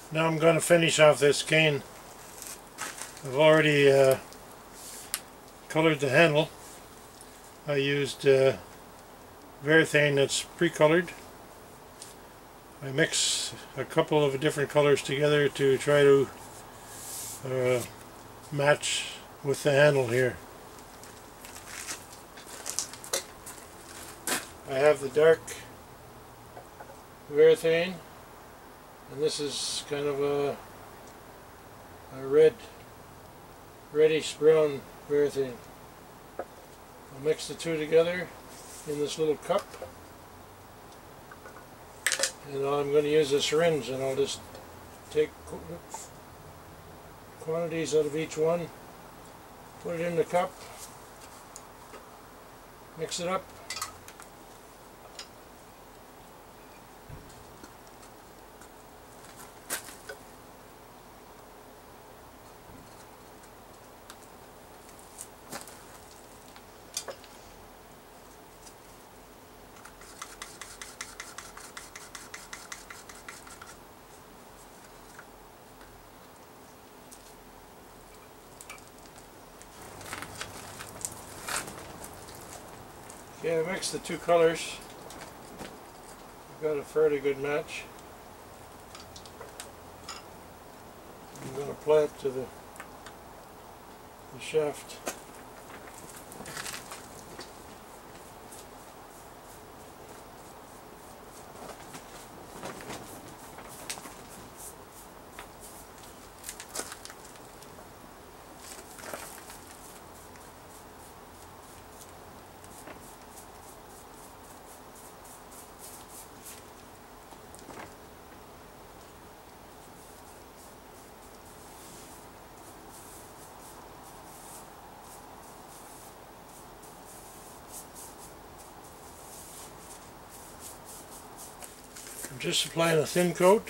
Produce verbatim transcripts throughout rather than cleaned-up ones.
Now I'm going to finish off this cane. I've already uh, colored the handle. I used uh, Varathane that's pre-colored. I mix a couple of different colors together to try to uh, match with the handle here. I have the dark Varathane, and this is kind of a, a red, reddish brown Varathane. I'll mix the two together in this little cup, and I'm going to use a syringe, and I'll just take quantities out of each one, put it in the cup, mix it up, okay, I mixed the two colors. I've got a fairly good match. I'm going to apply it to the, the shaft. I'm just applying a thin coat.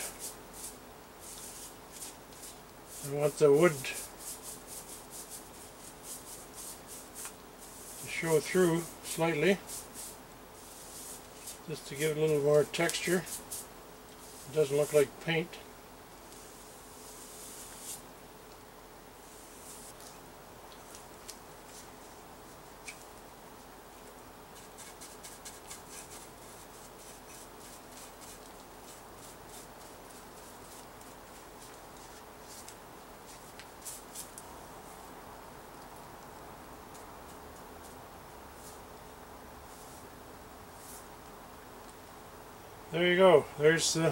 I want the wood to show through slightly, just to give it a little more texture. It doesn't look like paint. There you go, there's the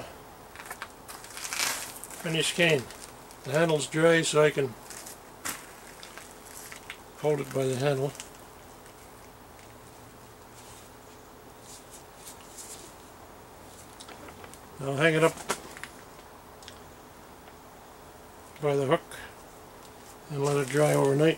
finished cane. The handle's dry, so I can hold it by the handle. I'll hang it up by the hook and let it dry overnight.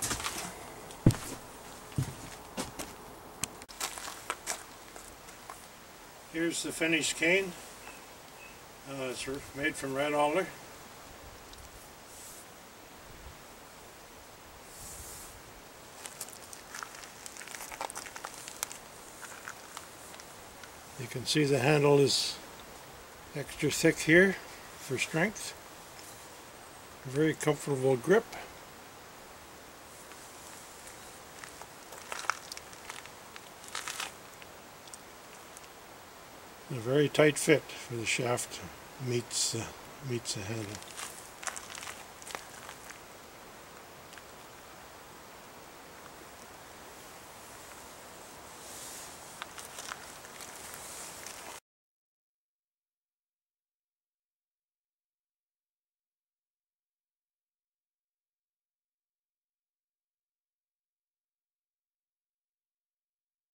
Here's the finished cane. Uh, it's made from red alder. You can see the handle is extra thick here for strength. Very comfortable grip. A very tight fit for the shaft meets uh, meets the handle.